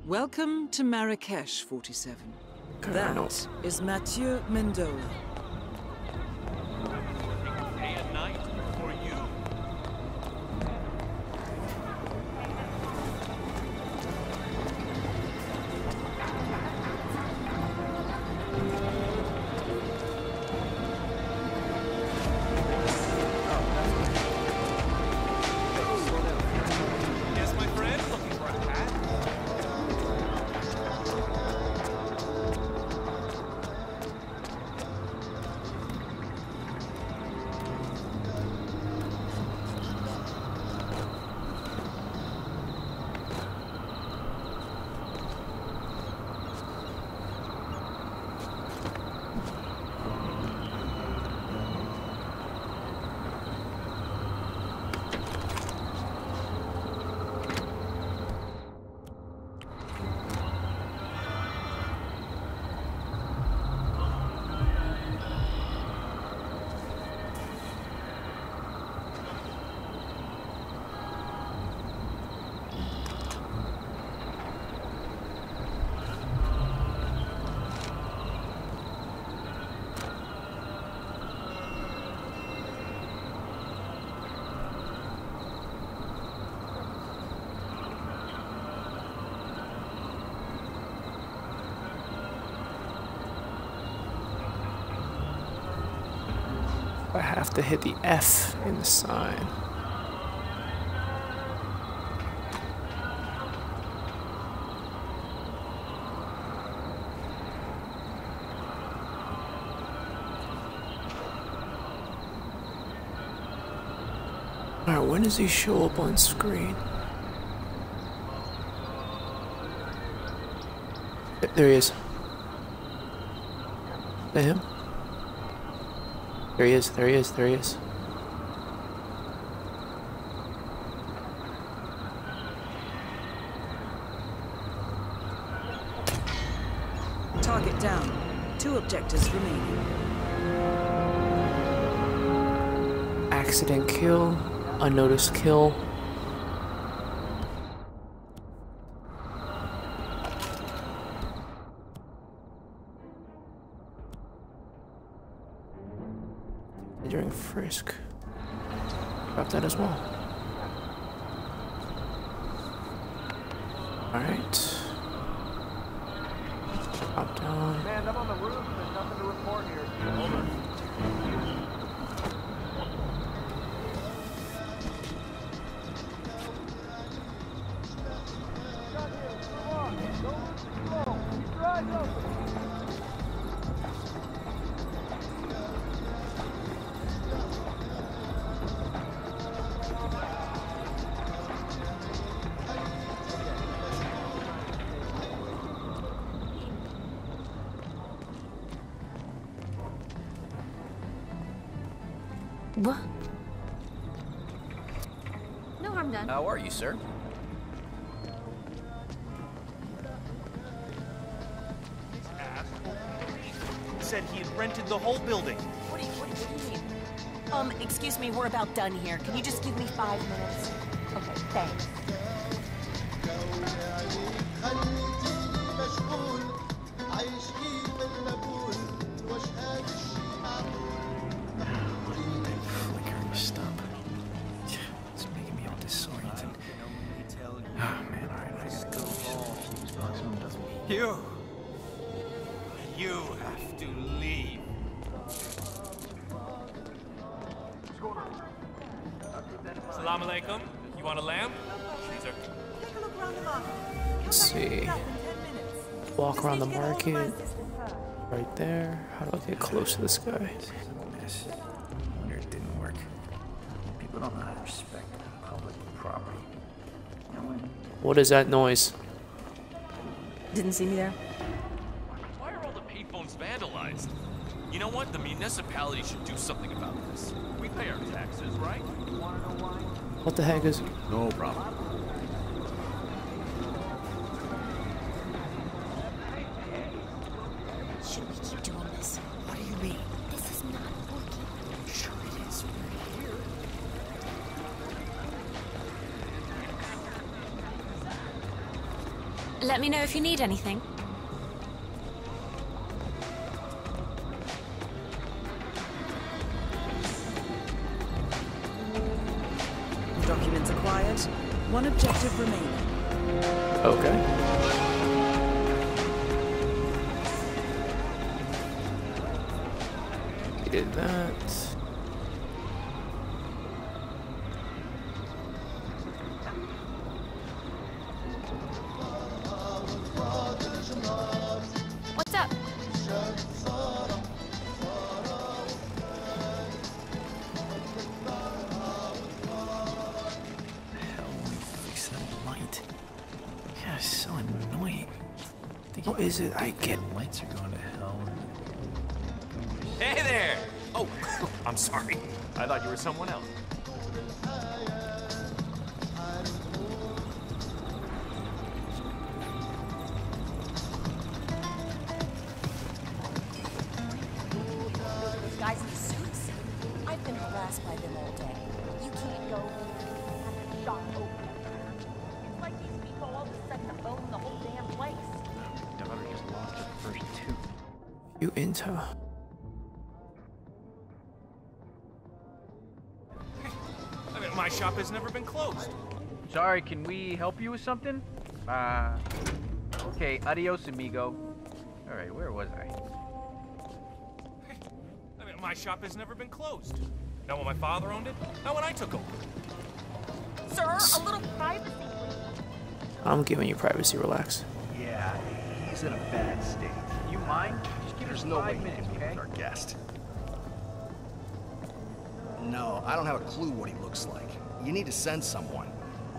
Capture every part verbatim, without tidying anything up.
Welcome to Marrakesh, forty-seven. Colonel. That is Matthieu Mendola. Day and night for you. Yes, my friend, looking for a hat? I have to hit the F in the sign. Alright, when does he show up on screen? There he is. Is that him? There he is, there he is, there he is. Target down. Two objectives remaining. Accident kill, unnoticed kill. During frisk. Drop that as well. Alright. Drop down. Man, I'm on the roof and there's nothing to report here. Over. What? No harm done. How are you, sir? Said he had rented the whole building. What do you, what, what do you mean? Um, excuse me, we're about done here. Can you just give me five minutes? Okay, thanks. Flickering stop. It's making me all disoriented. Oh man, alright, I gotta go. You. You have to leave. Salam alaikum. You want a lamp? These are... Let's see. Walk around the market. Right there. How do I get close to this guy? Mess. Wonder it didn't work. People don't know how to respect public property. You know what? What is that noise? Didn't see me there? Why are all the payphones vandalized? You know what? The municipality should do something about this. We pay our taxes, right? You wanna know why? What the heck is... No problem. Should we keep doing this? What do you mean? This is not working. Sure it is. We're here. Let me know if you need anything. Documents acquired. One objective remaining. Okay. Did that. What's up? Fix that light. Yeah, it's so annoying. What is it I get? The lights are going to hell. Hey there! Oh, I'm sorry. I thought you were someone else. Those guys in the suits? I've been harassed by them all day. You can't go in. Shot open. It's like these people all of a sudden own the whole damn place. Daughter just lost her first two. You enter. I mean, my shop has never been closed. Sorry, can we help you with something? Uh, okay, adios, amigo. All right, where was I? I mean, my shop has never been closed. Not when my father owned it, not when I took over. Sir, a little privacy, please. I'm giving you privacy, relax. Yeah, he's in a bad state. You mind? Just give us five minutes, okay? Our guest. No, I don't have a clue what he looks like. You need to send someone.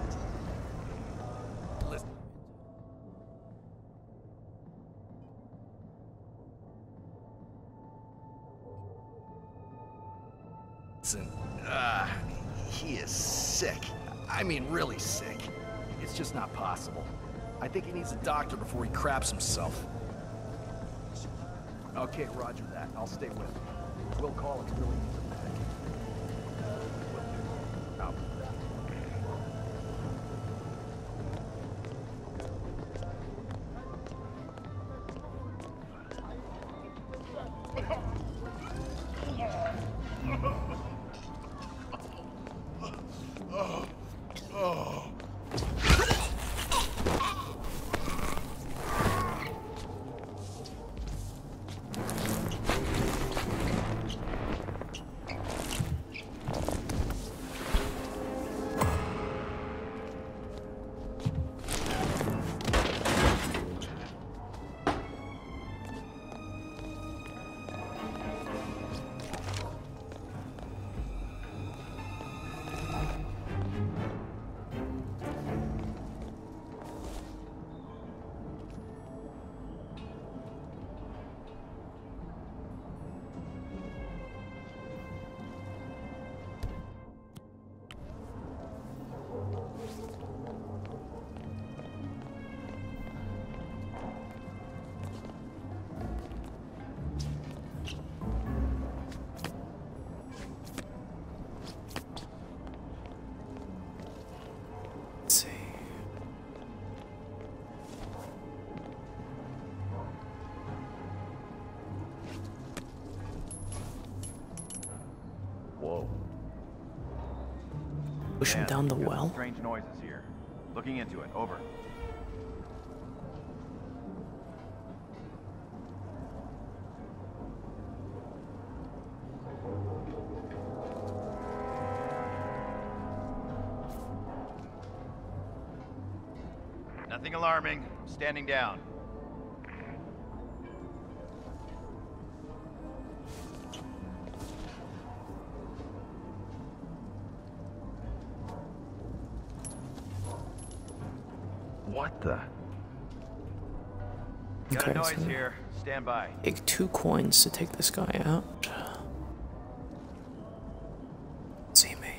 Listen. Listen, uh, he is sick. I mean, really sick. It's just not possible. I think he needs a doctor before he craps himself. Okay, roger that. I'll stay with him. We'll call if he really needs him back. Out. Whoa. Push him Man, down the got some well. Strange noises here. Looking into it. Over. Nothing alarming. Standing down. What the? Got Okay, a noise so here. Stand by. take two coins to take this guy out. See me.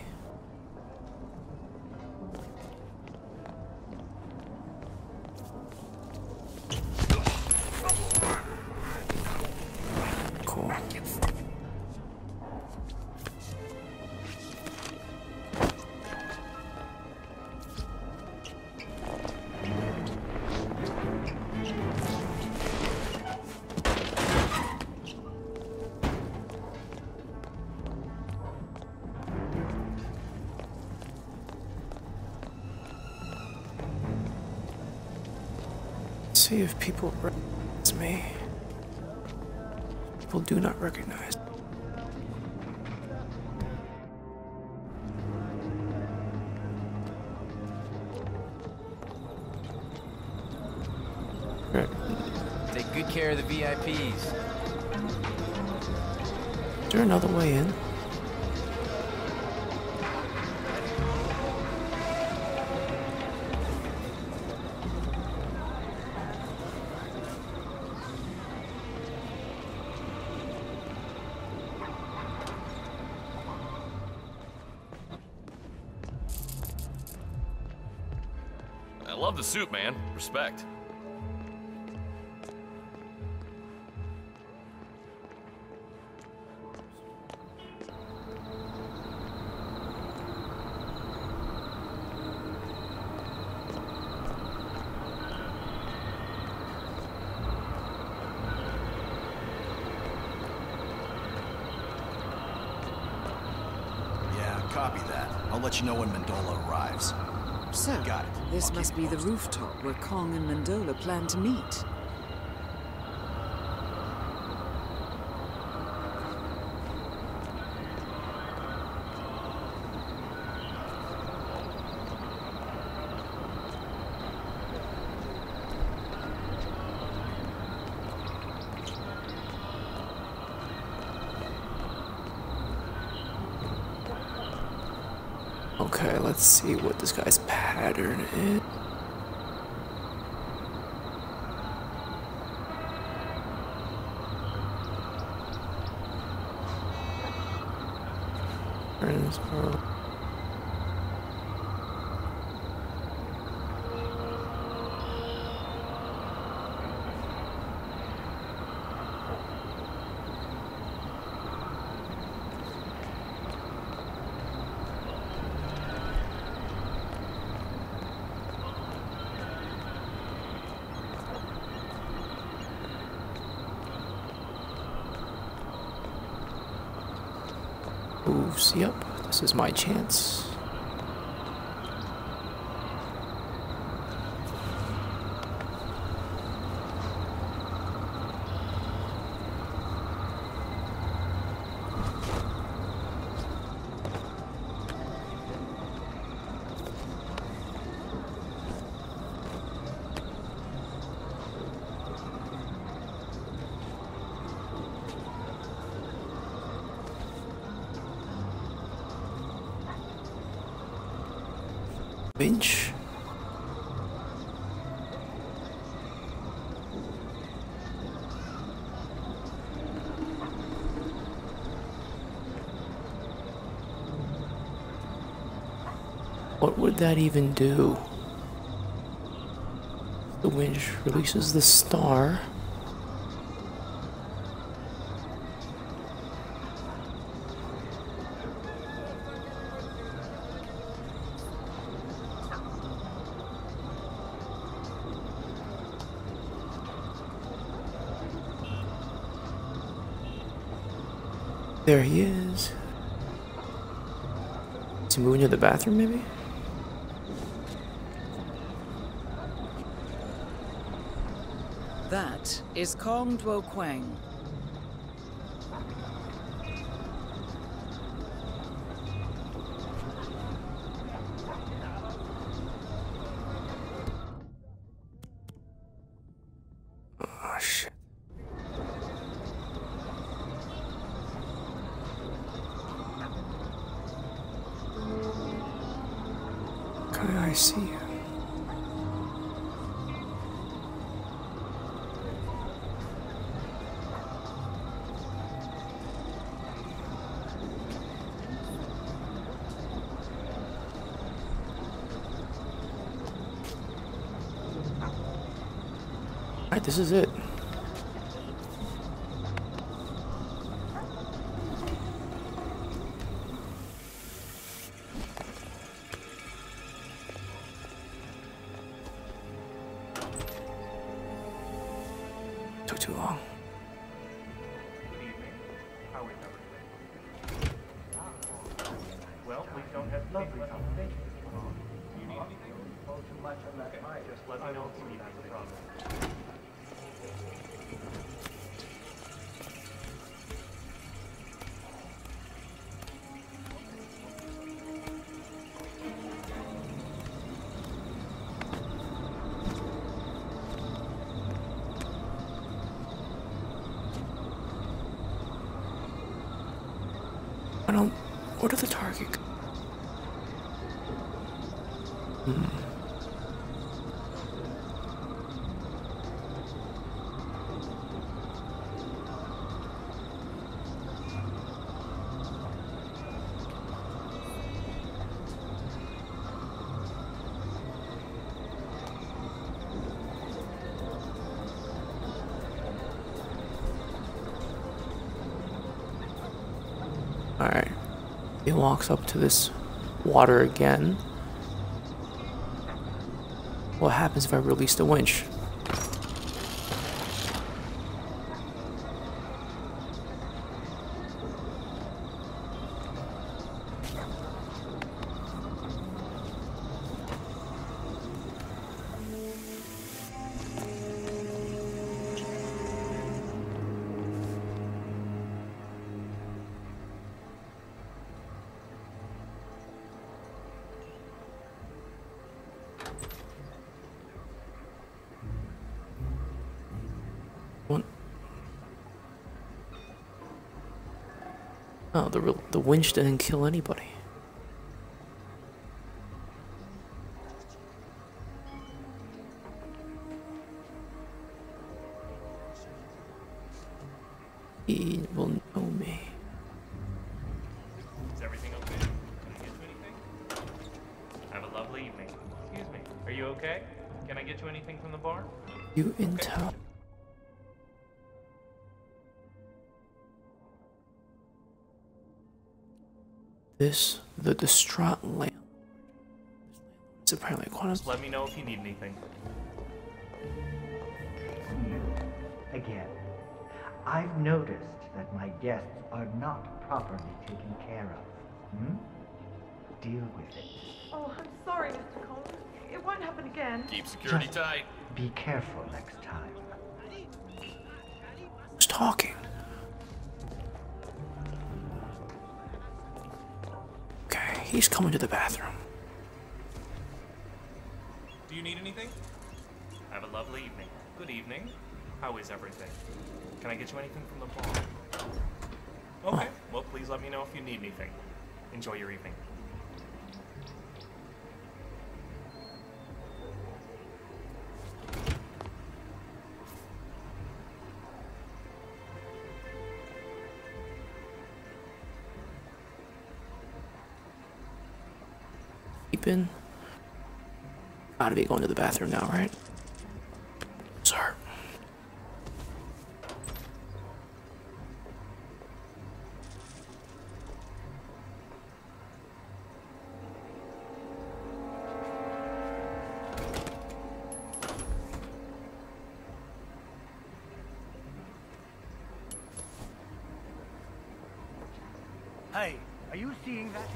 Cool. See if people recognize me. People do not recognize. Right. Take good care of the V I Ps. Is there another way in? I love the suit, man. Respect. Yeah, copy that. I'll let you know when Mendola arrives. So, Got it. this I'll keep must you be the posted. rooftop where Kong and Mendola plan to meet. Okay, let's see what this guy's pattern is. Patterns are- moves. Yep, this is my chance. Bench. What would that even do? The winch releases the star. There he is. Is he moving to the bathroom, maybe? That is Kong Tuo-Kwang. Oh, shit. Okay, I see you. Alright, this is it. Took too long. Well, we don't have lovely conversation. You need anything? Just let me know if you need anything. Problem. I don't. What are the target? Hmm. Alright. He walks up to this water again. What happens if I release the winch? What? Oh, the real, the winch didn't kill anybody. He will know me. Is everything okay? Can I get you anything? Have a lovely evening. Excuse me. Are you okay? Can I get you anything from the bar? You intel. This, the distraught lamp. It's apparently quite Just let me know if you need anything. You, again. I've noticed that my guests are not properly taken care of. Hmm? Deal with it. Oh, I'm sorry, Mister Kong. It won't happen again. Keep security Just tight. Be careful next time. Who's talking? Okay, he's coming to the bathroom. Do you need anything? Have a lovely evening. Good evening. How is everything? Can I get you anything from the bar? Okay, well please let me know if you need anything. Enjoy your evening. Keeping. Gotta be going to the bathroom now, right? Sir. Hey, are you seeing that?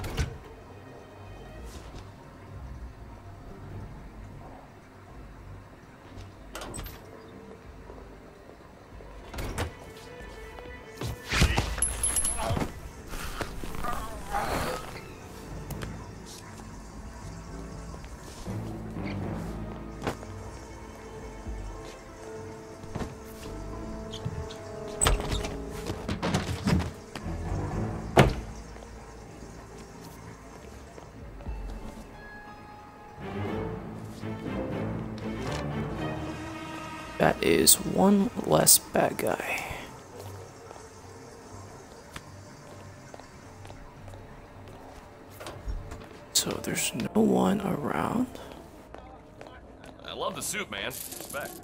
That is one less bad guy. So there's no one around. I love the suit, man. Respect.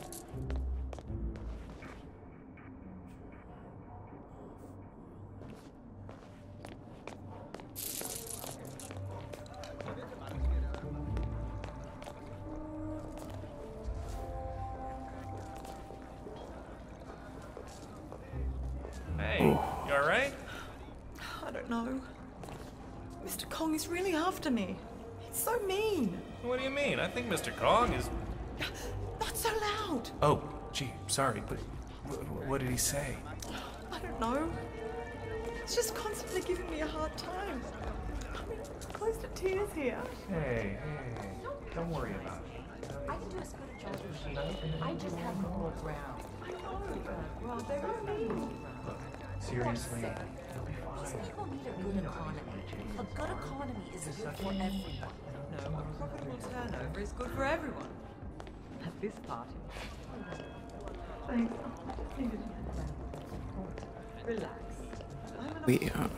Hey, you alright? I don't know. Mister Kong is really after me. It So mean. What do you mean? I think Mister Kong is... Not so loud. Oh, gee, sorry, but w what did he say? I don't know. It's just constantly giving me a hard time. I mean, close to tears here. Hey, hey, don't worry about it. I can do as good a job as you. I just have more ground. I know. Well, they're really mean. Seriously, These people need a good economy. A good economy is good for everyone. No, a profitable turnover is good for everyone. At this party. Thanks. Relax. We, uh...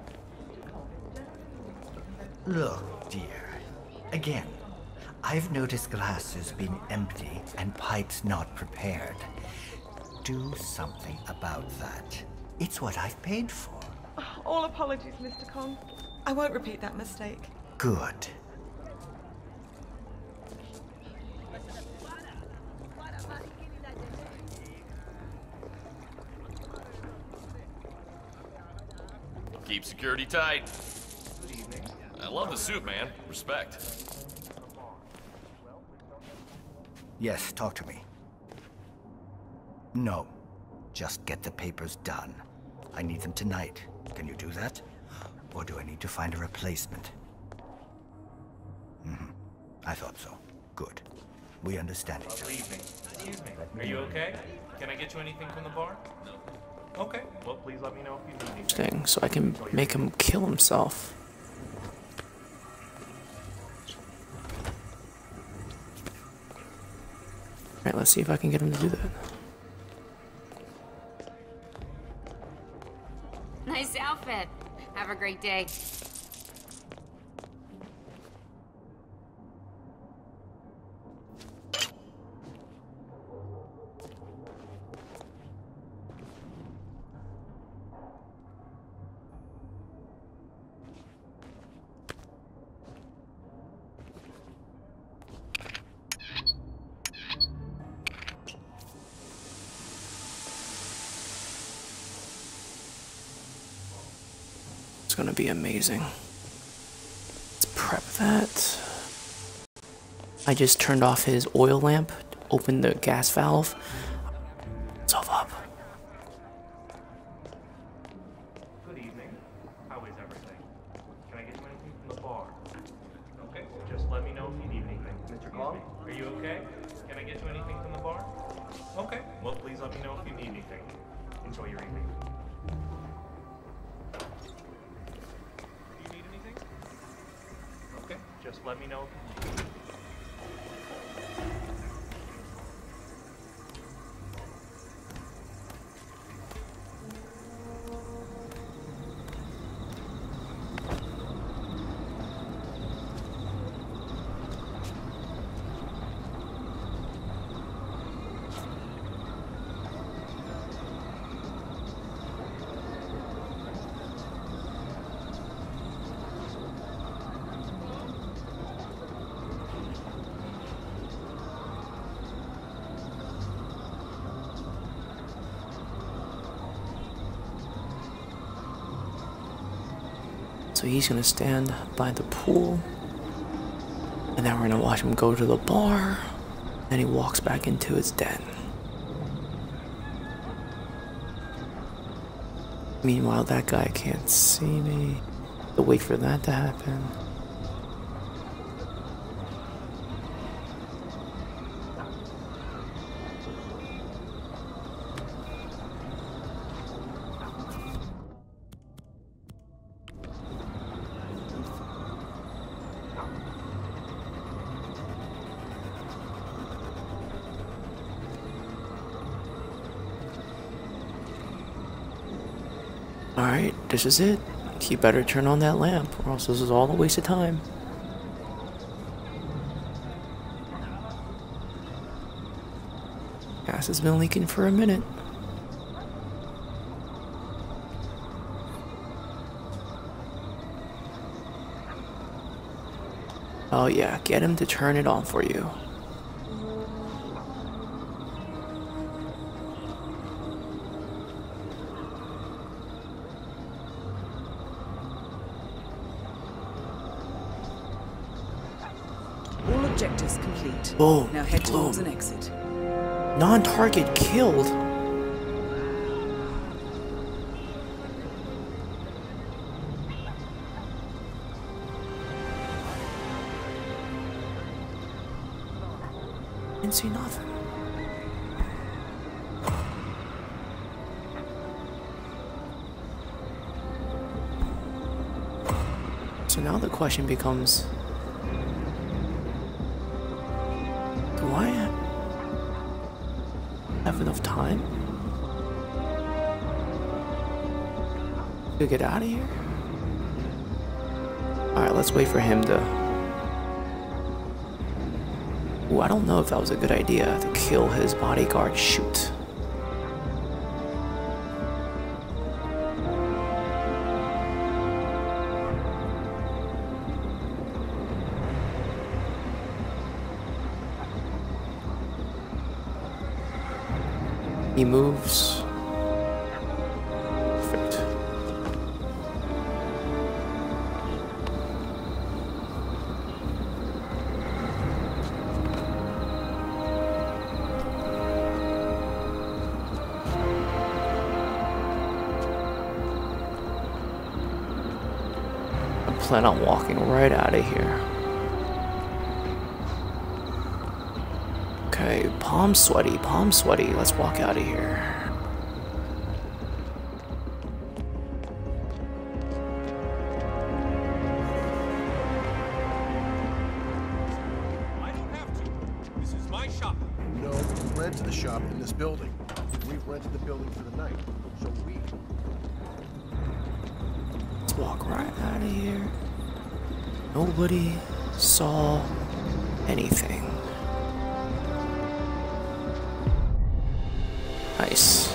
Look, dear. Again, I've noticed glasses being empty and pipes not prepared. Do something about that. It's what I've paid for. All apologies, Mister Kong. I won't repeat that mistake. Good. Keep security tight. I love the suit, man. Respect. Yes, talk to me. No. Just get the papers done. I need them tonight. Can you do that? Or do I need to find a replacement? Mm-hmm. I thought so. Good. We understand each other. Good evening. Excuse me. Are you okay? Can I get you anything from the bar? No. Okay. Well, please let me know if you need anything. thing, so I can make him kill himself. Alright, let's see if I can get him to do that. Nice outfit. Have a great day. It's gonna be amazing. Let's prep that. I just turned off his oil lamp, opened the gas valve. Myself up. Good evening. How is everything? Can I get you anything from the bar? Okay. Just let me know if you need anything. Mister Kong? Are you okay? Can I get you anything from the bar? Okay. Well, please let me know if you need anything. Enjoy your evening. Okay, just let me know if you need. So he's gonna stand by the pool, and then we're gonna watch him go to the bar, and he walks back into his den. Meanwhile, that guy can't see me. To wait for that to happen. Alright, this is it. He better turn on that lamp, or else this is all a waste of time. Gas has been leaking for a minute. Oh yeah, get him to turn it on for you. Objectives complete. Boom. Now head towards Boom. an exit. Non-target killed. Didn't see nothing. So now the question becomes, do I have enough time to get out of here? Alright, let's wait for him to... Ooh, I don't know if that was a good idea to kill his bodyguard. Shoot. He moves. Perfect. I plan on walking right out of here. Okay, palm sweaty, palm sweaty. Let's walk out of here. I don't have to. This is my shop. No, we rent the shop in this building. We've rented the building for the night, so we... Let's walk right out of here. Nobody saw anything. Nice.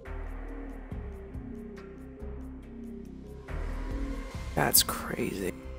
That's crazy.